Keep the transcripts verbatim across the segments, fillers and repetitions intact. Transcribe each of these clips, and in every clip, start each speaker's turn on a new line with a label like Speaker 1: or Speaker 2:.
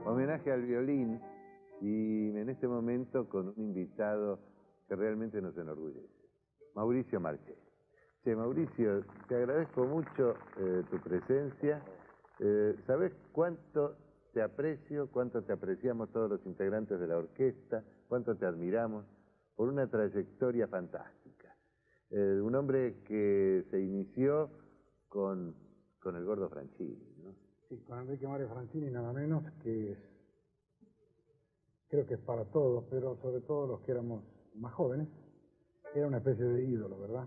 Speaker 1: Homenaje al violín, y en este momento con un invitado que realmente nos enorgullece, Mauricio Marcelli. Che, Mauricio, te agradezco mucho eh, tu presencia. Eh, ¿Sabés cuánto te aprecio, cuánto te apreciamos todos los integrantes de la orquesta, cuánto te admiramos por una trayectoria fantástica? Eh, un hombre que se inició con, con el Gordo Franchini, ¿no?
Speaker 2: Sí, con Enrique Mario Franchini, nada menos, que es, creo que es para todos, pero sobre todo los que éramos más jóvenes, era una especie de ídolo, ¿verdad?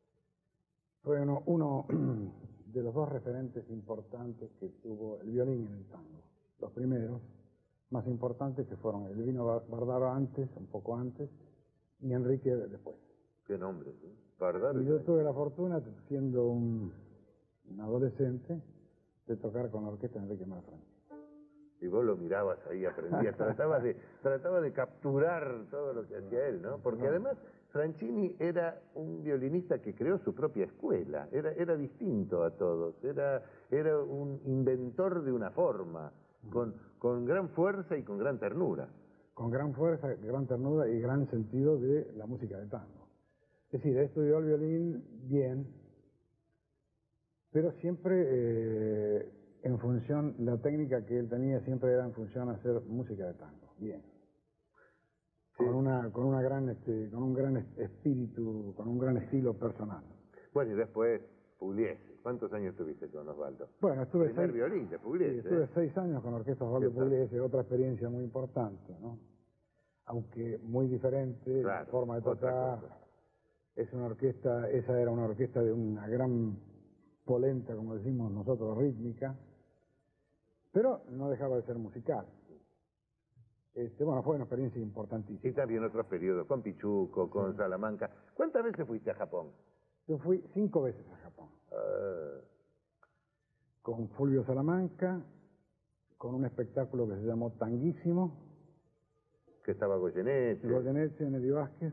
Speaker 2: Fue uno, uno de los dos referentes importantes que tuvo el violín en el tango. Los primeros, más importantes, que fueron Elvino Bardaro antes, un poco antes, y Enrique después.
Speaker 1: ¿Qué nombre? ¿Sí? Bardaro.
Speaker 2: Y yo tuve la fortuna, siendo un, un adolescente, de tocar con la orquesta de Enrique Mario Franchini.
Speaker 1: Y vos lo mirabas ahí, aprendías, tratabas de, trataba de capturar todo lo que hacía él, ¿no? Porque además Franchini era un violinista que creó su propia escuela, era, era distinto a todos, era, era un inventor de una forma, con, con gran fuerza y con gran ternura.
Speaker 2: Con gran fuerza, gran ternura y gran sentido de la música de tango. Es decir, estudió el violín bien, pero siempre eh, en función, la técnica que él tenía siempre era en función a hacer música de tango, bien. Sí. Con una, con una gran, este, con un gran espíritu, con un gran estilo personal.
Speaker 1: Bueno, y después Pugliese. ¿Cuántos años tuviste con Osvaldo?
Speaker 2: Bueno, estuve
Speaker 1: Primer
Speaker 2: seis,
Speaker 1: violín de Pugliese.
Speaker 2: Sí, estuve
Speaker 1: ¿eh?
Speaker 2: seis años con la orquesta Osvaldo Pugliese, otra experiencia muy importante, ¿no? Aunque muy diferente,
Speaker 1: claro,
Speaker 2: la forma de tocar. Es una orquesta, esa era una orquesta de una gran polenta, como decimos nosotros, rítmica, pero no dejaba de ser musical. Este, bueno, fue una experiencia importantísima.
Speaker 1: Y también otros periodos, con Pichuco, con sí. Salamanca. ¿Cuántas veces fuiste a Japón?
Speaker 2: Yo fui cinco veces a Japón. Uh... Con Fulvio Salamanca, con un espectáculo que se llamó Tanguísimo.
Speaker 1: Que estaba Goyeneche.
Speaker 2: Goyeneche, Nelly Vázquez.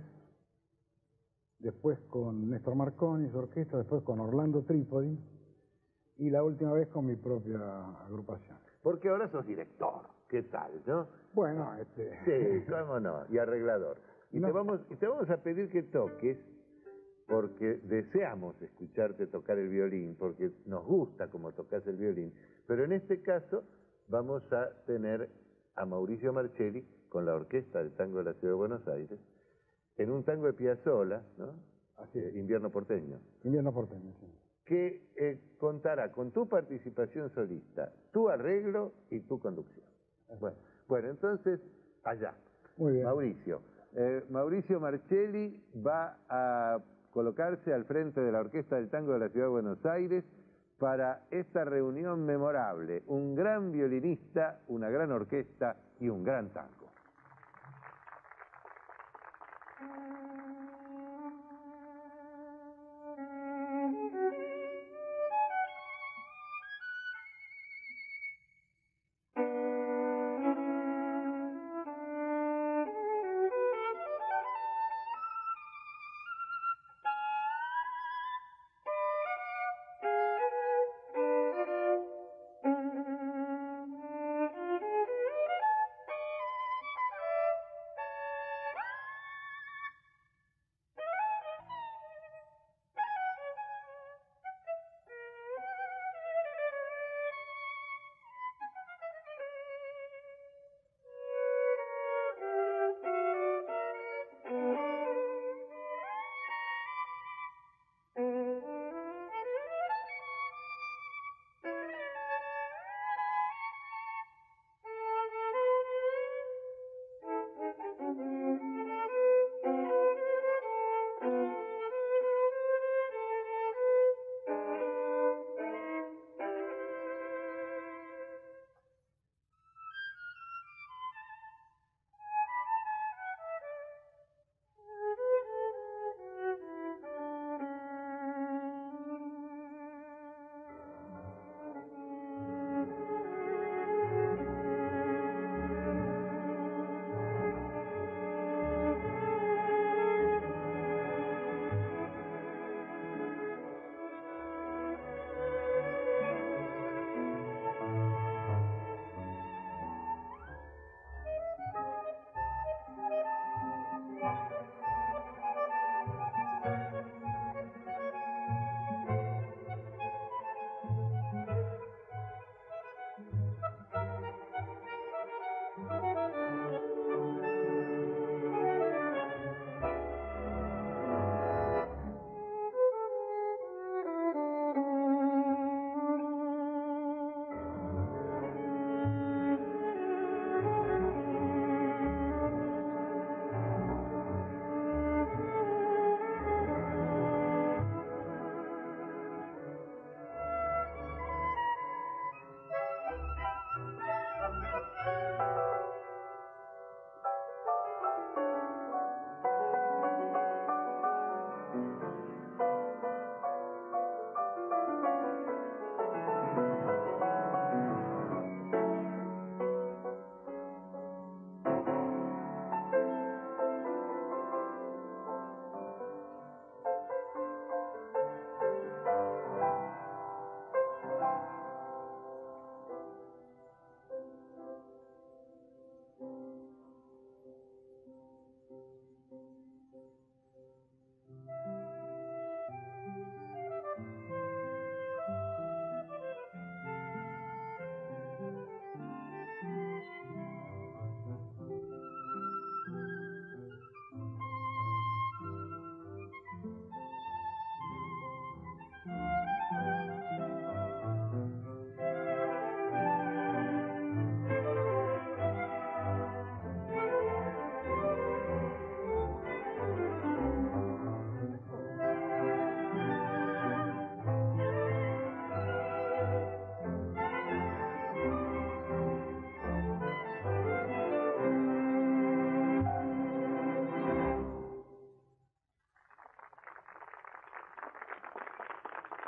Speaker 2: Después con Néstor Marconi, su orquesta, después con Orlando Trípodi, y la última vez con mi propia agrupación.
Speaker 1: Porque ahora sos director, ¿qué tal, no?
Speaker 2: Bueno, este...
Speaker 1: Sí, cómo no, y arreglador. Y, no. te vamos, y te vamos a pedir que toques, porque deseamos escucharte tocar el violín, porque nos gusta cómo tocas el violín, pero en este caso vamos a tener a Mauricio Marcelli con la Orquesta del Tango de la Ciudad de Buenos Aires, en un tango de Piazzolla, ¿no?
Speaker 2: Así es.
Speaker 1: Eh, Invierno Porteño.
Speaker 2: Invierno Porteño, sí.
Speaker 1: Que eh, contará con tu participación solista, tu arreglo y tu conducción. Bueno, bueno, entonces, allá.
Speaker 2: Muy bien.
Speaker 1: Mauricio. Eh, Mauricio Marcelli va a colocarse al frente de la Orquesta del Tango de la Ciudad de Buenos Aires para esta reunión memorable. Un gran violinista, una gran orquesta y un gran tango.